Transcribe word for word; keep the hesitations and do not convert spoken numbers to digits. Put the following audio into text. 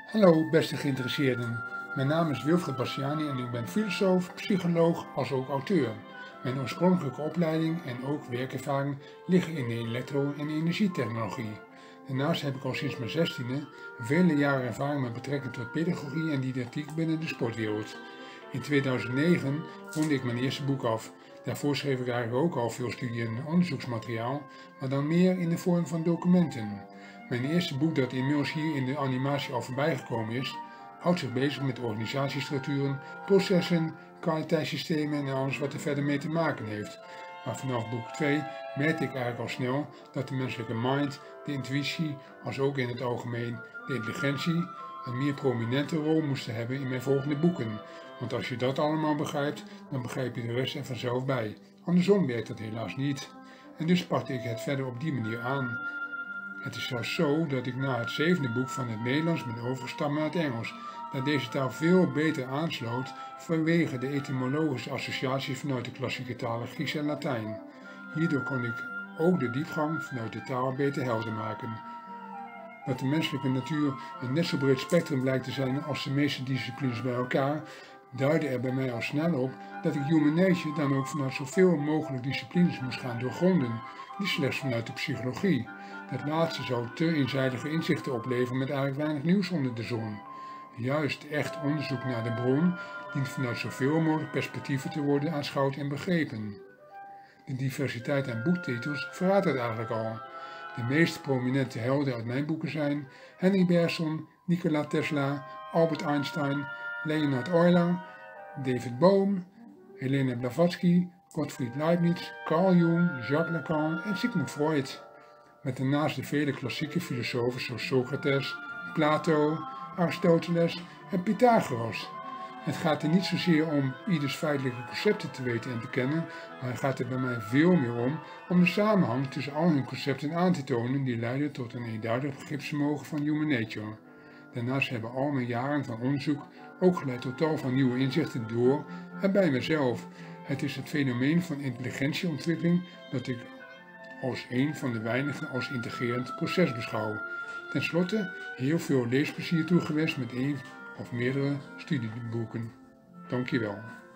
Hallo beste geïnteresseerden, mijn naam is Wilfred Bastiani en ik ben filosoof, psycholoog als ook auteur. Mijn oorspronkelijke opleiding en ook werkervaring liggen in de elektro- en energietechnologie. Daarnaast heb ik al sinds mijn zestiende vele jaren ervaring met betrekking tot pedagogie en didactiek binnen de sportwereld. In tweeduizend negen rondde ik mijn eerste boek af. Daarvoor schreef ik eigenlijk ook al veel studie- en onderzoeksmateriaal, maar dan meer in de vorm van documenten. Mijn eerste boek, dat inmiddels hier in de animatie al voorbij gekomen is, houdt zich bezig met organisatiestructuren, processen, kwaliteitssystemen en alles wat er verder mee te maken heeft. Maar vanaf boek twee merkte ik eigenlijk al snel dat de menselijke mind, de intuïtie, als ook in het algemeen de intelligentie, een meer prominente rol moesten hebben in mijn volgende boeken. Want als je dat allemaal begrijpt, dan begrijp je de rest er vanzelf bij. Andersom werkt dat helaas niet. En dus pakte ik het verder op die manier aan. Het is zelfs zo dat ik na het zevende boek van het Nederlands ben overgestapt naar het Engels, dat deze taal veel beter aansloot vanwege de etymologische associaties vanuit de klassieke talen Grieks en Latijn. Hierdoor kon ik ook de diepgang vanuit de taal beter helder maken. Dat de menselijke natuur een net zo breed spectrum blijkt te zijn als de meeste disciplines bij elkaar, duidde er bij mij al snel op dat ik human nature dan ook vanuit zoveel mogelijk disciplines moest gaan doorgronden, niet slechts vanuit de psychologie. Dat laatste zou te eenzijdige inzichten opleveren met eigenlijk weinig nieuws onder de zon. Juist echt onderzoek naar de bron dient vanuit zoveel mogelijk perspectieven te worden aanschouwd en begrepen. De diversiteit aan boektitels verraadt het eigenlijk al. De meest prominente helden uit mijn boeken zijn Henry Bergson, Nikola Tesla, Albert Einstein, Leonhard Euler, David Bohm, Helena Blavatsky, Gottfried Leibniz, Carl Jung, Jacques Lacan en Sigmund Freud. Met daarnaast de vele klassieke filosofen zoals Socrates, Plato, Aristoteles en Pythagoras. Het gaat er niet zozeer om ieders feitelijke concepten te weten en te kennen, maar het gaat er bij mij veel meer om om de samenhang tussen al hun concepten aan te tonen die leiden tot een eenduidig begripsvermogen van human nature. Daarnaast hebben al mijn jaren van onderzoek ook geleid tot tal van nieuwe inzichten door en bij mezelf. Het is het fenomeen van intelligentieontwikkeling dat ik als een van de weinigen als integrerend proces beschouw. Ten slotte heel veel leesplezier toegewenst met één of meerdere studieboeken. Dankjewel.